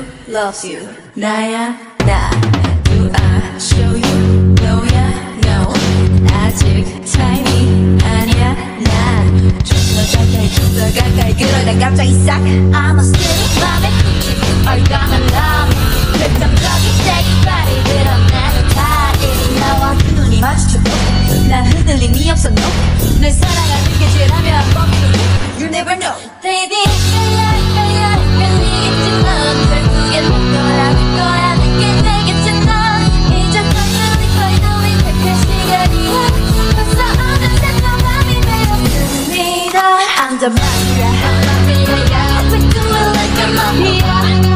loves you 나야 나 Do I show you 너야 no 아직 타이밍 아니야 난 좀 더 가까이 그러다 갑자기 싹 I'm a city 맘에 훔친 얼간한 love 결정적인 색깔이 드러나는 타입 나와 그 눈이 마주쳐도 난 흔들림이 없어 no 널 사랑하는 게 죄라면 멈춰도 You never know Baby 끌리겠지만 결국엔 못 돌아올 거야 내게 되겠잖아 이제 finally 백할 시간이야 벌써 어느새 너 맘이 되었습니다 I'm the mafia We do it like a mafia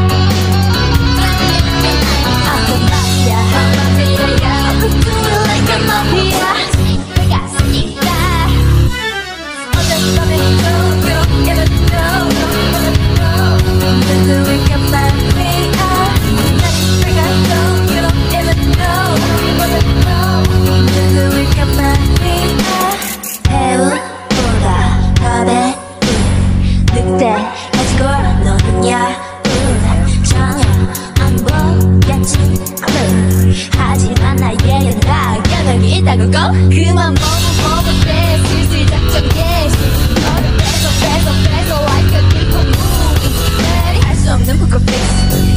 I'm the mafia We do it like a mafia 내가 어쩔 수 없는 이유로 Never know Never wake up like we are You don't ever know Never wake up like we are 해운보다 밤에 늑대 가지고 너는 야운 전혀 안 보겠지 하지만 나에겐 다 가격이 있다고 그만 먹을 때 슬슬 작정해 너를 뺏어 like a people movie 할 수 없는 poker face